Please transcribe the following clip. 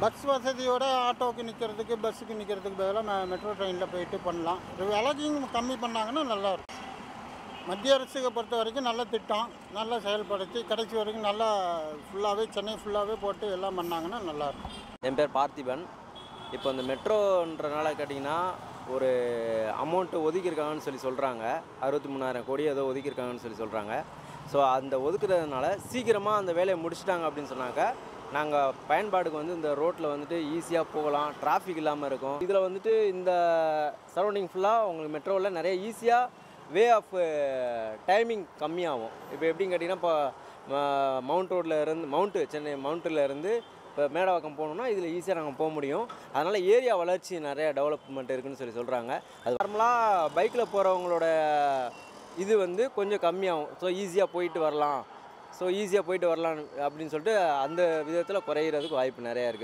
Bus வசதியோட ஆட்டோவுக்கு நிற்கிறதுக்கு பஸ்ஸுக்கு நிற்கிறதுக்கு பதிலாக மெட்ரோ ட்ரெயினில் போயிட்டு பண்ணலாம். விலையும் கம்மி பண்ணாங்கன்னா நல்லாயிருக்கும். மத்திய அரசுக்கு பொறுத்த வரைக்கும் நல்ல திட்டம், நல்லா செயல்படுத்தி கடைசி வரைக்கும் நல்லா ஃபுல்லாகவே சென்னை ஃபுல்லாகவே போட்டு எல்லாம் பண்ணாங்கன்னா நல்லாயிருக்கும். என் பேர் பார்த்திபன். இப்போ இந்த மெட்ரோன்றனால கேட்டிங்கன்னா ஒரு அமௌண்ட்டு ஒதுக்கியிருக்காங்கன்னு சொல்கிறாங்க. 63,000 கோடி ஏதோ ஒதுக்கியிருக்காங்கன்னு சொல்கிறாங்க. ஸோ அந்த ஒதுக்குறதுனால சீக்கிரமாக அந்த வேலையை முடிச்சிட்டாங்க அப்படின்னு சொன்னாக்க நாங்கள் பயன்பாடுக்கு வந்து இந்த ரோட்டில் வந்துட்டு ஈஸியாக போகலாம், டிராஃபிக் இல்லாமல் இருக்கும். இதில் வந்துட்டு இந்த சரௌண்டிங் ஃபுல்லாக உங்களுக்கு மெட்ரோவில் நிறைய ஈஸியாக வே ஆஃப் டைமிங் கம்மியாகும். இப்போ எப்படின்னு கேட்டிங்கன்னா இப்போ சென்னை மவுண்ட்டில் இருந்து இப்போ மேடவாக்கம் போகணுன்னா இதில் ஈஸியாக நாங்கள் போக முடியும். அதனால் ஏரியா வளர்ச்சி நிறையா டெவலப்மெண்ட் இருக்குதுன்னு சொல்கிறாங்க. அது நார்மலாக பைக்கில் போகிறவங்களோட இது வந்து கொஞ்சம் கம்மியாகும். ஸோ ஈஸியாக போயிட்டு வரலாம் அப்படின்னு சொல்லிட்டு அந்த விதத்தில் குறையிறதுக்கு வாய்ப்பு நிறையா இருக்குது.